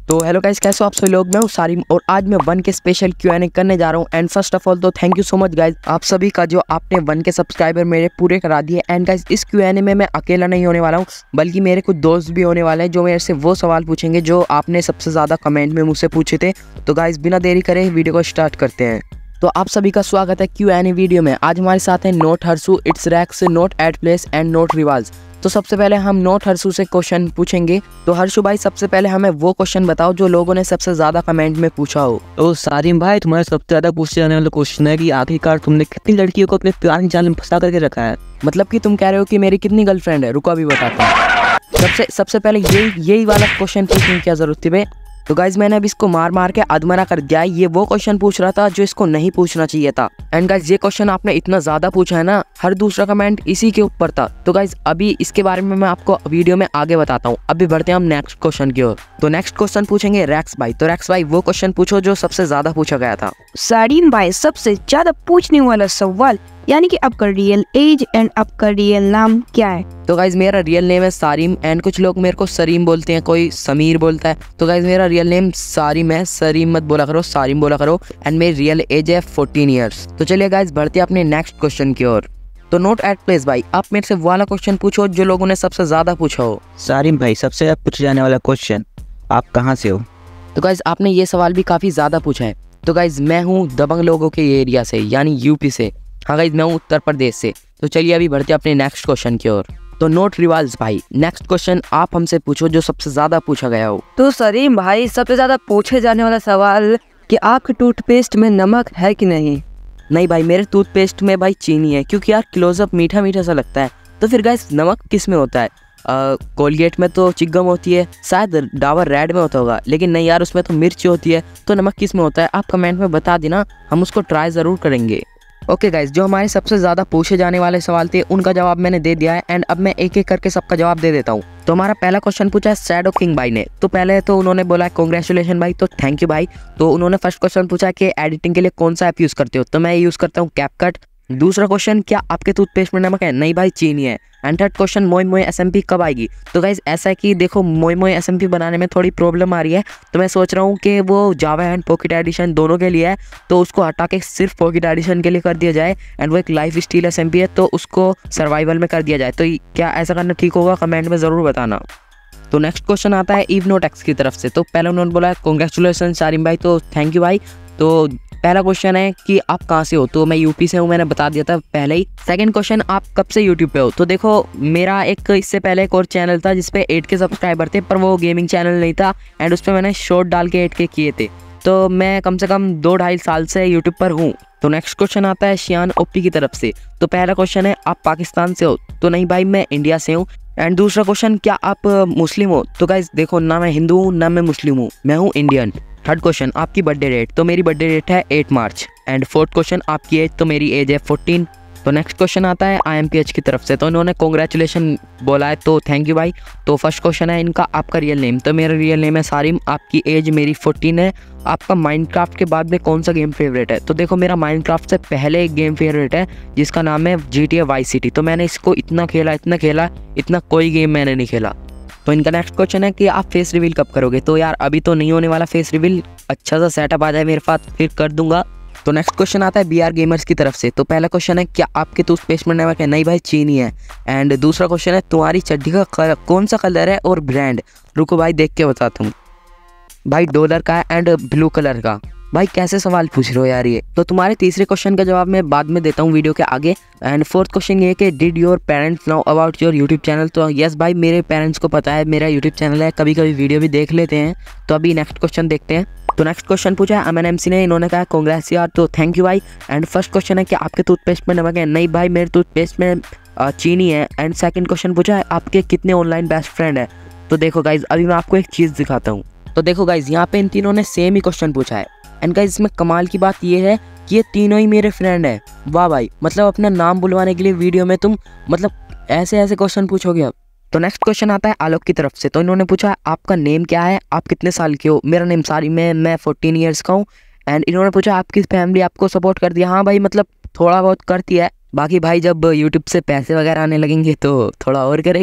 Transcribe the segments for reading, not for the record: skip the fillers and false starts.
तो hello guys, कैसे हो आप सभी लोग। मैं हूँ सारिम और आज मैं 1 के स्पेशल Q&A करने जा रहा हूँ। एंड फर्स्ट ऑफ ऑल तो thank you so much guys आप सभी का जो आपने 1 के सब्सक्राइबर मेरे पूरे करा दिए। एंड गाइस इस Q&A में मैं अकेला नहीं होने वाला हूँ, बल्कि मेरे कुछ दोस्त भी होने वाले हैं जो मेरे से वो सवाल पूछेंगे जो आपने सबसे ज़्यादा कमेंट में मुझसे पूछे थे। तो गाइस बिना देरी करे वीडियो को स्टार्ट करते हैं। तो आप सभी का स्वागत है Q&A वीडियो में। आज हमारे साथ है not Harshu, it's Rax, not at place and not Rivaaj. तो सबसे पहले हम नोट हर्षु से क्वेश्चन पूछेंगे। तो हर्षु भाई सबसे पहले हमें वो क्वेश्चन बताओ जो लोगों ने सबसे ज्यादा कमेंट में पूछा हो। तो सारिम भाई, तुम्हारा सबसे ज्यादा पूछे जाने वाला क्वेश्चन है कि आखिरकार तुमने कितनी लड़कियों को अपने प्यार के जाल में फंसा करके रखा है। मतलब कि तुम कह रहे हो कि मेरी कितनी गर्लफ्रेंड है। रुको अभी बताता हूँ। सबसे पहले यही वाला क्वेश्चन पूछने की क्या जरूरत थी बे। तो गाइज मैंने अब इसको मार के अधमरा कर दिया है। ये वो क्वेश्चन पूछ रहा था जो इसको नहीं पूछना चाहिए था। एंड गाइज ये क्वेश्चन आपने इतना ज्यादा पूछा है ना, हर दूसरा कमेंट इसी के ऊपर था। तो गाइज अभी इसके बारे में मैं आपको वीडियो में आगे बताता हूँ। अभी बढ़ते हैं हम नेक्स्ट क्वेश्चन की ओर। तो नेक्स्ट क्वेश्चन पूछेंगे रैक्स भाई। तो रैक्स भाई वो क्वेश्चन पूछो जो सबसे ज्यादा पूछा गया था। सारिम भाई सबसे ज्यादा पूछने वाला सवाल यानी कि आपका रियल एज एंड आपका रियल नाम क्या है। तो गाइज मेरा रियल नेम है सारिम एंड कुछ लोग मेरे को सरीम बोलते हैं, कोई समीर बोलता है। तो गाइज मेरा रियल नेम सारिम है, सरीम मत बोला करो, सारिम बोला करो। एंड मेरी रियल एज है 14 ईयर्स। तो चलिए गाइज बढ़ते हैं अपने नेक्स्ट क्वेश्चन की ओर। तो नोट एट प्लेस भाई आप मेरे से वाला क्वेश्चन पूछो जो लोगों ने सबसे ज्यादा पूछा हो। सारिम भाई सबसे ज्यादा पूछे जाने वाला क्वेश्चन, आप कहाँ से हो। तो गाइज आपने ये सवाल भी काफी ज्यादा पूछा है। तो गाइज मैं हूँ दबंग लोगों के एरिया से, यानी यूपी से। हाँ गाइज मैं हूँ उत्तर प्रदेश से। तो चलिए अभी बढ़ते अपने नेक्स्ट क्वेश्चन की ओर। तो नोट रिवाज भाई नेक्स्ट क्वेश्चन आप हमसे पूछो जो सबसे ज्यादा पूछा गया हो। तो सरीम भाई सबसे ज्यादा पूछे जाने वाला सवाल कि आपके टूथपेस्ट में नमक है कि नहीं। नहीं भाई मेरे टूथपेस्ट में भाई चीनी है, क्योंकि यार क्लोजअप मीठा मीठा सा लगता है। तो फिर गाइस नमक किस में होता है। कोलगेट में तो चिगम होती है, शायद डाबर रेड में होता होगा, लेकिन नहीं यार उसमें तो मिर्च होती है। तो नमक किस में होता है आप कमेंट में बता देना, हम उसको ट्राई ज़रूर करेंगे। ओके गाइज जो हमारे सबसे ज़्यादा पूछे जाने वाले सवाल थे उनका जवाब मैंने दे दिया है। एंड अब मैं एक एक करके सबका जवाब दे देता हूँ। तो हमारा पहला क्वेश्चन पूछा है शैडो किंग भाई ने। तो पहले तो उन्होंने बोला कांग्रेचुलेशन भाई, तो थैंक यू भाई। तो उन्होंने फर्स्ट क्वेश्चन पूछा कि एडिटिंग के लिए कौन सा ऐप यूज़ करते हो। तो मैं यूज़ करता हूँ कैपकट। दूसरा क्वेश्चन क्या आपके टूथपेस्ट में नमक है। नहीं भाई चीनी है। एंड थर्ड क्वेश्चन मोई मोई SMP कब आएगी। तो गाइज ऐसा है कि देखो मोई मोई SMP बनाने में थोड़ी प्रॉब्लम आ रही है। तो मैं सोच रहा हूँ कि वो जावा एंड पॉकेट एडिशन दोनों के लिए है, तो उसको हटा के सिर्फ पॉकेट एडिशन के लिए कर दिया जाए। एंड वो एक लाइफ स्टील SMP है, तो उसको सर्वाइवल में कर दिया जाए। तो क्या ऐसा करना ठीक होगा, कमेंट में ज़रूर बताना। तो नेक्स्ट क्वेश्चन आता है इवनोटेक्स की तरफ से। तो पहले उन्होंने बोला कांग्रेचुलेसन सारिम भाई, तो थैंक यू भाई। तो पहला क्वेश्चन है कि आप कहाँ से हो। तो मैं यूपी से हूँ, मैंने बता दिया था पहले ही। सेकंड क्वेश्चन आप कब से यूट्यूब पे हो। तो देखो मेरा एक इससे पहले एक और चैनल था जिसपे 8 के सब्सक्राइबर थे, पर वो गेमिंग चैनल नहीं था। एंड उस पर मैंने शॉर्ट डाल के 8 के किए थे। तो मैं कम से कम 2-2.5 साल से यूट्यूब पर हूँ। तो नेक्स्ट क्वेश्चन आता है शियान ओपी की तरफ से। तो पहला क्वेश्चन है आप पाकिस्तान से हो। तो नहीं भाई मैं इंडिया से हूँ। एंड दूसरा क्वेश्चन क्या आप मुस्लिम हो। तो गाइस देखो ना मैं हिंदू हूँ ना मैं मुस्लिम हूँ, मैं हूँ इंडियन। थर्ड क्वेश्चन आपकी बर्थडे डेट। तो मेरी बर्थडे डेट है 8 मार्च। एंड फोर्थ क्वेश्चन आपकी एज। तो मेरी एज है 14। तो नेक्स्ट क्वेश्चन आता है IMPH की तरफ से। तो इन्होंने कांग्रेचुलेशन बोला है, तो थैंक यू भाई। तो फर्स्ट क्वेश्चन है इनका आपका रियल नेम। तो मेरा रियल नेम है सारिम, आपकी एज मेरी 14 है। आपका माइनक्राफ्ट के बाद में कौन सा गेम फेवरेट है। तो देखो मेरा माइनक्राफ्ट से पहले एक गेम फेवरेट है जिसका नाम है GTA Vice City। तो मैंने इसको इतना खेला इतना कोई गेम मैंने नहीं खेला। तो इनका नेक्स्ट क्वेश्चन है कि आप फेस रिवील कब करोगे। तो यार अभी तो नहीं होने वाला फेस रिवील, अच्छा सा सेटअप आ जाए मेरे पास फिर कर दूंगा। तो नेक्स्ट क्वेश्चन आता है BR गेमर्स की तरफ से। तो पहला क्वेश्चन है क्या आपके टूथपेस्ट में नमक है। नहीं भाई चीनी है। एंड दूसरा क्वेश्चन है तुम्हारी चड्डी का कौन सा कलर है और ब्रांड। रुको भाई देख के बताता हूँ। भाई डॉलर का है एंड ब्लू कलर का। भाई कैसे सवाल पूछ रहे हो यार ये। तो तुम्हारे तीसरे क्वेश्चन का जवाब मैं बाद में देता हूँ वीडियो के आगे। एंड फोर्थ क्वेश्चन ये कि did your parents know about your YouTube channel. तो यस भाई मेरे पेरेंट्स को पता है मेरा यूट्यूब चैनल है, कभी कभी वीडियो भी देख लेते हैं। तो अभी नेक्स्ट क्वेश्चन देखते हैं। तो नेक्स्ट क्वेश्चन पूछा है अमन MC ने। इन्होंने कहा कांग्रेस यार, तो थैंक यू भाई। एंड फर्स्ट क्वेश्चन है कि आपके टूथपेस्ट में नमक है। नहीं भाई मेरे टूथपेस्ट में चीनी है। एंड सेकंड क्वेश्चन पूछा है आपके कितने ऑनलाइन बेस्ट फ्रेंड है। तो देखो गाइज अभी मैं आपको एक चीज़ दिखाता हूँ। तो देखो गाइज यहाँ पे इन तीनों ने सेम ही क्वेश्चन पूछा है। एंड गाइज इसमें कमाल की बात ये है कि ये तीनों ही मेरे फ्रेंड है। वाह भाई, मतलब अपना नाम बुलवाने के लिए वीडियो में तुम मतलब ऐसे ऐसे क्वेश्चन पूछोगे अब। तो नेक्स्ट क्वेश्चन आता है आलोक की तरफ से। तो इन्होंने पूछा आपका नेम क्या है, आप कितने साल के हो। मेरा नेम सारिम है, मैं 14 ईयर्स का हूँ। एंड इन्होंने पूछा आपकी फैमिली आपको सपोर्ट कर दिया। हाँ भाई मतलब थोड़ा बहुत करती है, बाकी भाई जब यूट्यूब से पैसे वगैरह आने लगेंगे तो थोड़ा और करेगी।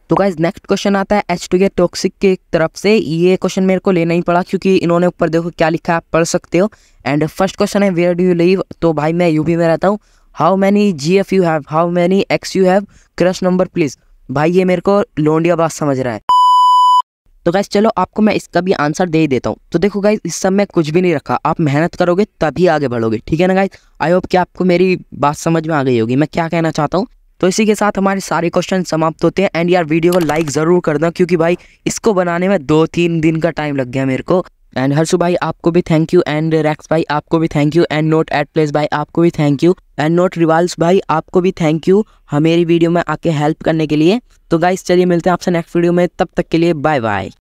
तो गाइज नेक्स्ट क्वेश्चन आता है H2 टॉक्सिक की तरफ से। ये क्वेश्चन मेरे को लेना ही पड़ा क्योंकि इन्होंने ऊपर देखो क्या लिखा है, आप पढ़ सकते हो। एंड फर्स्ट क्वेश्चन है वेयर डू यू लिव, तो भाई मैं यूपी में रहता हूँ। How many GF you have, how many ex you have, crush number please. भाई ये मेरे को लोंडिया बात समझ रहा है। तो गाइज चलो आपको मैं इसका भी आंसर दे ही देता हूँ। तो देखो गाइज इस सब में कुछ भी नहीं रखा, आप मेहनत करोगे तभी आगे बढ़ोगे, ठीक है ना गाइज। आई होप कि आपको मेरी बात समझ में आ गई होगी मैं क्या कहना चाहता हूँ। तो इसी के साथ हमारे सारे क्वेश्चन समाप्त होते हैं। एंड यार वीडियो को लाइक ज़रूर करना क्योंकि भाई इसको बनाने में 2-3 दिन का टाइम लग गया मेरे को। एंड हर्षु भाई आपको भी थैंक यू, एंड रैक्स भाई आपको भी thank you, and not at place भाई आपको भी thank you, and not rivals भाई आपको भी थैंक यू हमारी वीडियो में आके हेल्प करने के लिए। तो गाइस चलिए मिलते हैं आपसे नेक्स्ट वीडियो में, तब तक के लिए बाय बाय।